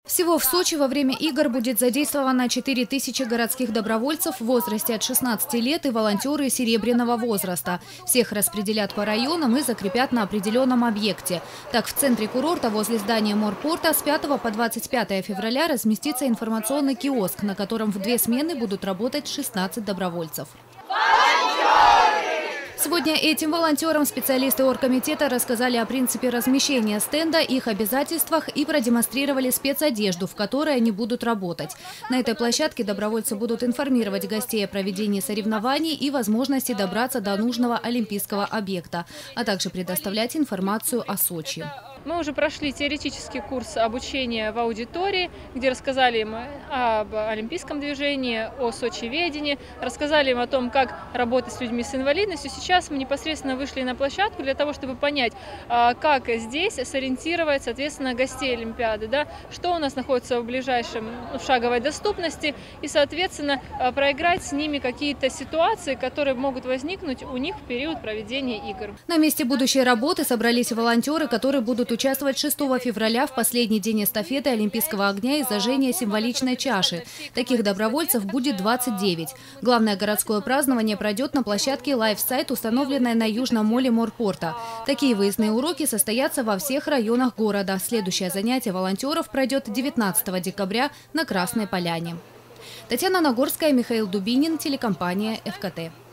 Всего в Сочи во время игр будет задействовано 4000 городских добровольцев в возрасте от 16 лет и волонтеры серебряного возраста. Всех распределят по районам и закрепят на определенном объекте. Так, в центре курорта возле здания морпорта с 5 по 25 февраля разместится информационный киоск, на котором в 2 смены будут работать 16 добровольцев. Сегодня этим волонтерам специалисты оргкомитета рассказали о принципе размещения стенда, их обязательствах и продемонстрировали спецодежду, в которой они будут работать. На этой площадке добровольцы будут информировать гостей о проведении соревнований и возможности добраться до нужного олимпийского объекта, а также предоставлять информацию о Сочи. Мы уже прошли теоретический курс обучения в аудитории, где рассказали им об олимпийском движении, о сочеведении, рассказали им о том, как работать с людьми с инвалидностью. Сейчас мы непосредственно вышли на площадку для того, чтобы понять, как здесь сориентировать, соответственно, гостей Олимпиады, да, что у нас находится в ближайшем в шаговой доступности и, соответственно, проиграть с ними какие-то ситуации, которые могут возникнуть у них в период проведения игр. На месте будущей работы собрались волонтеры, которые будут участвовать 6 февраля в последний день эстафеты Олимпийского огня и зажжения символичной чаши. Таких добровольцев будет 29. Главное городское празднование пройдет на площадке «Лайфсайт», установленной на Южном моле морпорта. Такие выездные уроки состоятся во всех районах города. Следующее занятие волонтеров пройдет 19 декабря на Красной Поляне. Татьяна Нагорская, Михаил Дубинин, телекомпания ФКТ.